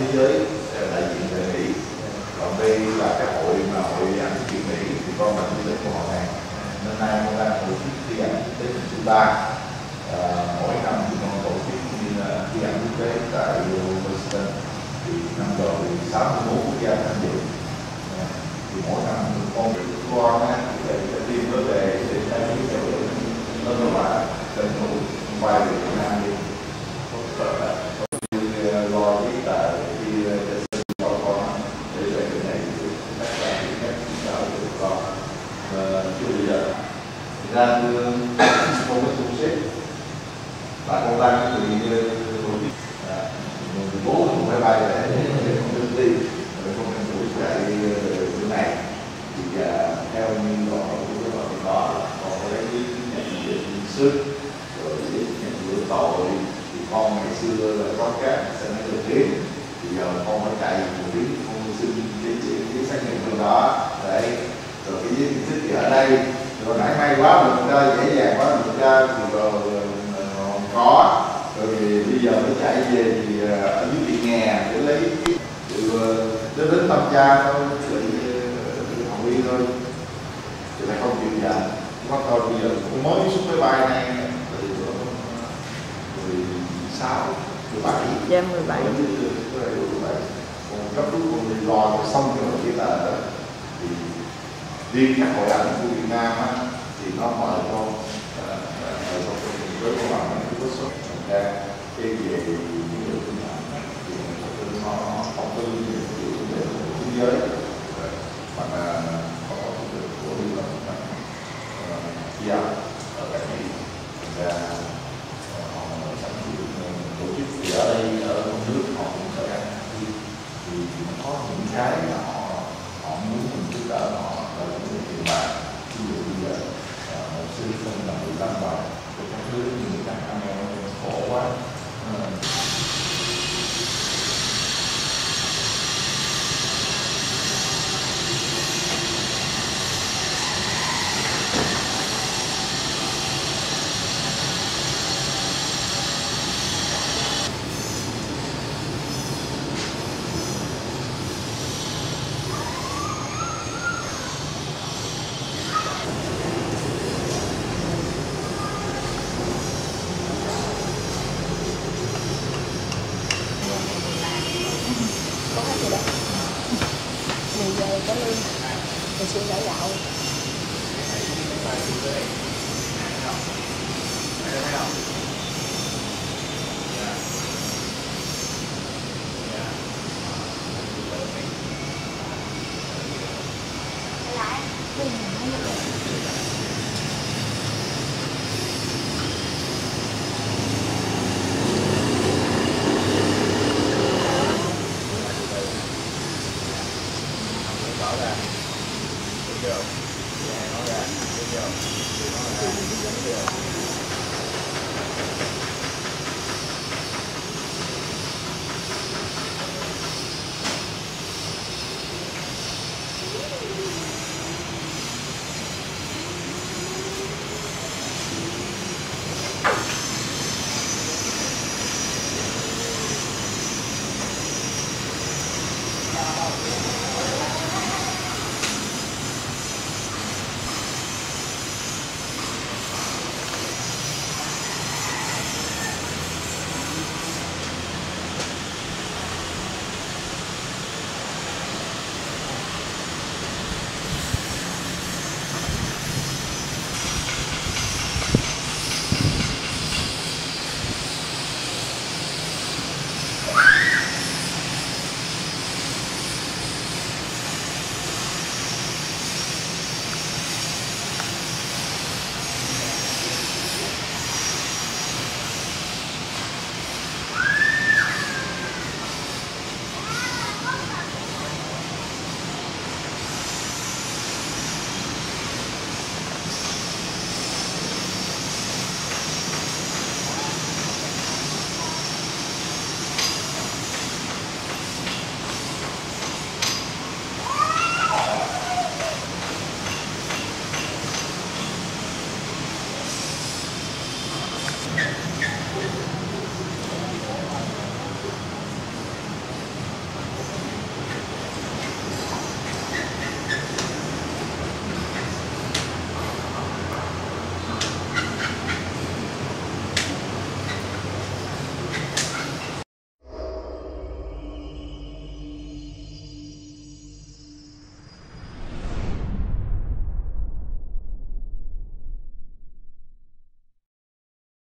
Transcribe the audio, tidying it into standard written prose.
thế giới đại diện tại Mỹ. Còn đây là cái hội ảnh Việt Mỹ thì con là chủ tịch của họ này. Năm nay con đang tổ chức thi ảnh quốc tế lần thứ 3. Mỗi năm thì con tổ chức như là thi ảnh quốc tế tại Washington, thì năm rồi thì 61 quốc gia tham dự. Thì mỗi năm con để tìm tới về để tra cứu theo dõi nó là tranh thủ quay về Việt Nam đi. Lo giấy tờ đi cho con để về cái này tất cả những cách đạo của con chưa bây giờ ra không có thu xếp và con đang bố cũng phải bay để không được đi rồi không thành tuổi chạy bữa này thì theo như gọi của cái bọn đó còn có lấy nhận diện sức rồi nhận diện tội thì con ngày xưa là có các sẽ nói được đến thì giờ con phải chạy một tí con xin cái xác nhận của đó đấy rồi cái giấy chứng thì ở đây rồi nãy may quá mình ra dễ dàng quá mình ra thì có rồi bây giờ mới chạy về thì ở dưới Thị Nghè để lấy đến thăm cha thôi bị Hồng Y thôi thì lại không chịu dạy bắt đầu bây giờ cũng mới xuống máy bay này từ 16 17 dạ 17 còn cấp rút còn đi lo xong rồi cái là thì riêng các hội ảnh của Việt Nam á, thì nó mời con với các bạn có số ra cái về những người thương mại thì nó không có những người thế giới mà có của liên lạc gia ở tại Mỹ và họ sẵn tổ chức thì ở đây ở trong nước họ cũng sẽ thì nó có những cái mà họ muốn mình giúp đỡ họ ở những cái tiền bạc ví dụ bây giờ một sư không là 15 bạc của các nước như các anh em khổ quá có lương mình sẽ gạo